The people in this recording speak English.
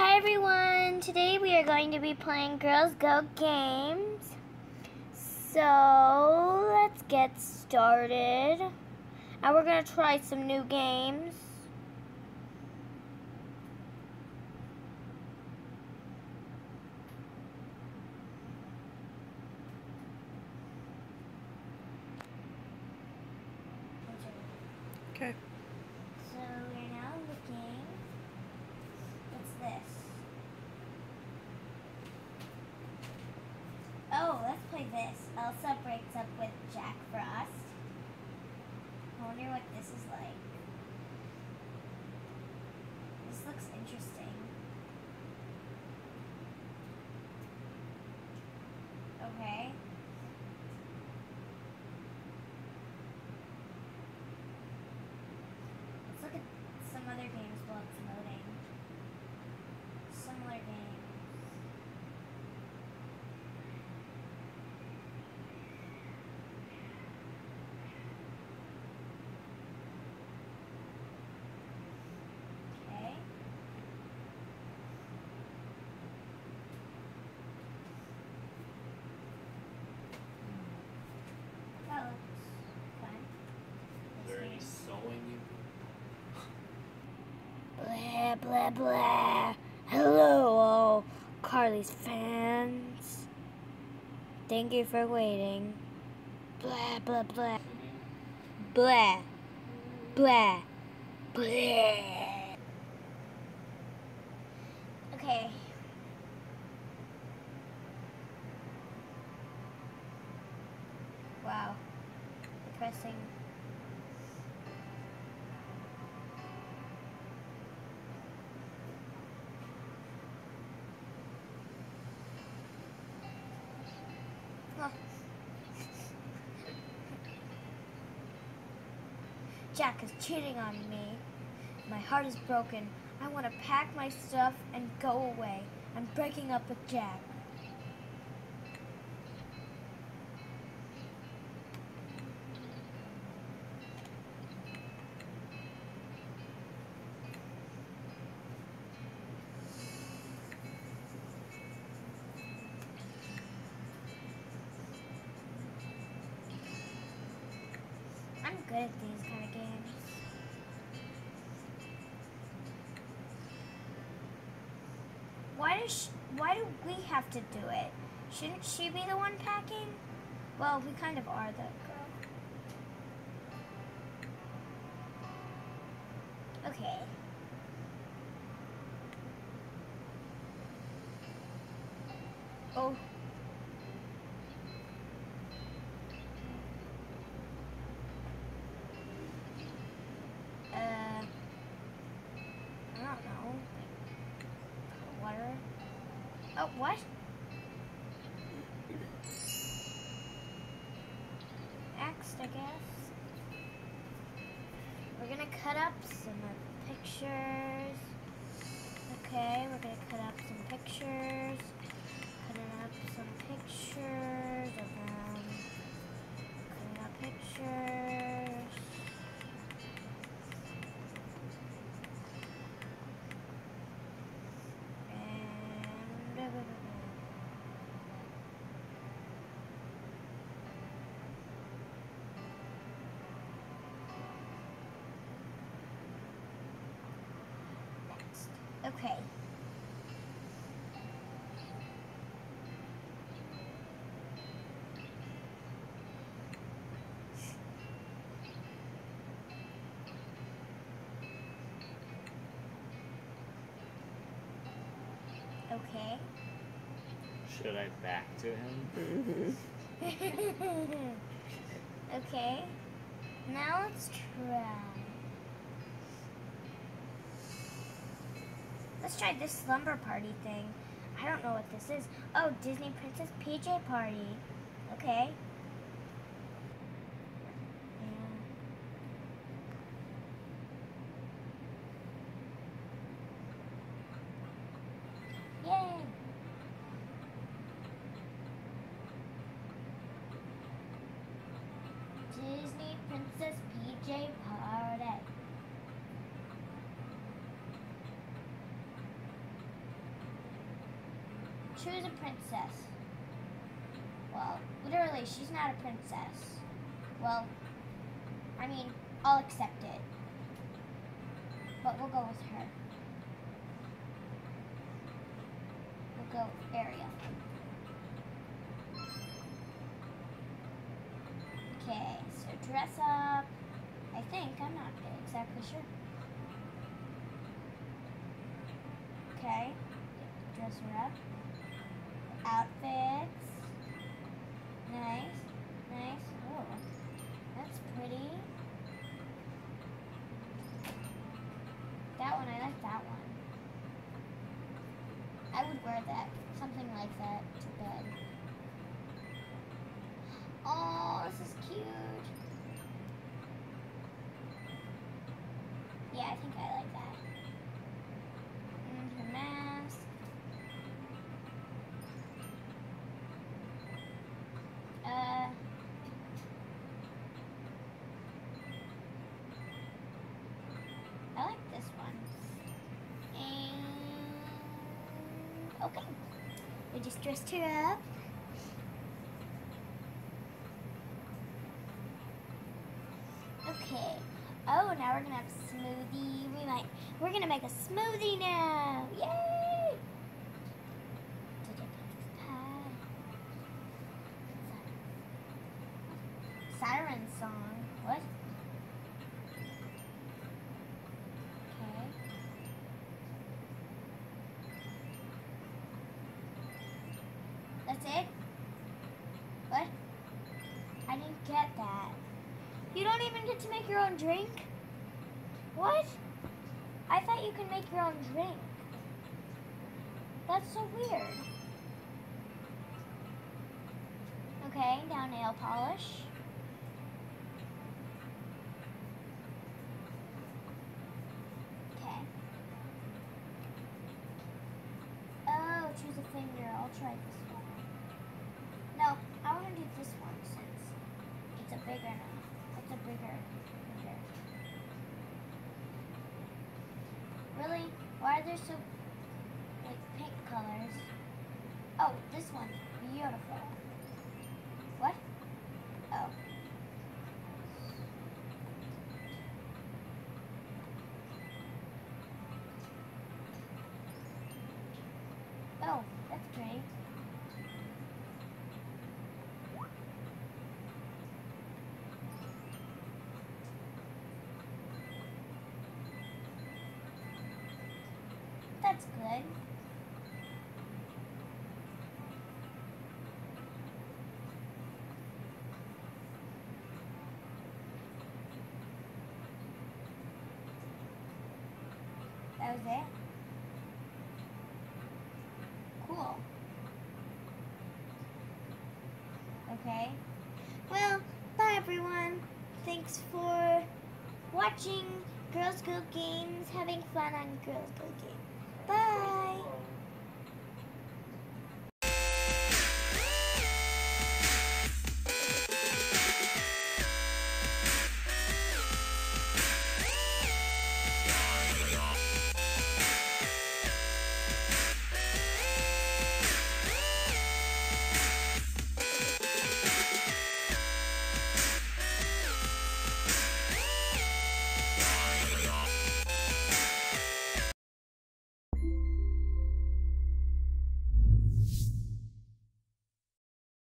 Hi everyone! Today we are going to be playing Girls Go Games. So let's get started. And we're going to try some new games. Okay. So we're now looking. What's this? Oh, let's play this. Elsa breaks up with Jack Frost. I wonder what this is like. This looks interesting. Okay. Let's look at some other games while it's loading. Similar games. Okay. That looks fun. Is there any sewing you Blah, blah, blah. Hello, all Carly's fans. Thank you for waiting. Blah, blah, blah. Blah, blah, blah. Okay. Wow. Depressing. Jack is cheating on me. My heart is broken. I want to pack my stuff and go away. I'm breaking up with Jack. I'm good at these kind of games. Why do we have to do it? Shouldn't she be the one packing? Well, we kind of are the girl. Okay. Oh. I don't know. Water. Oh, what? Next, I guess. We're gonna cut up some pictures. Okay, we're gonna cut up some pictures. Cutting up some pictures of them. Cutting up pictures. Okay. Okay. should I back to him? Okay. Now let's try. Let's try this slumber party thing. I don't know what this is. Oh, Disney Princess PJ Party. Okay. Yay! Disney Princess PJ Party. Choose a princess. Well, literally, she's not a princess. Well, I mean, I'll accept it. But we'll go with her. We'll go with Ariel. Okay, so dress up. I think, I'm not exactly sure. Okay, dress her up. Outfits. Nice, nice. Oh, that's pretty. That one, I like that one. I would wear that, something like that to bed. Oh, this is cute. Yeah, I think I like that. And her mask. I like this one. And okay, we just dressed her up. Okay. Oh, now we're gonna have a smoothie. We're gonna make a smoothie now. Yay! Siren song. What? Okay. That's it? What? I didn't get that. You don't even get to make your own drink? What? I thought you could make your own drink. That's so weird. Okay, now nail polish. Okay. Oh, choose a finger. I'll try this one. No, I want to do this one since it's a bigger now. It's a bigger finger. Really? Why are there so like pink colors? Oh, this one's beautiful. What? Oh. Oh, that's great. That's good. That was it? Cool. Okay. Well, bye everyone. Thanks for watching Girls Go Games, having fun on Girls Go Games. Bye!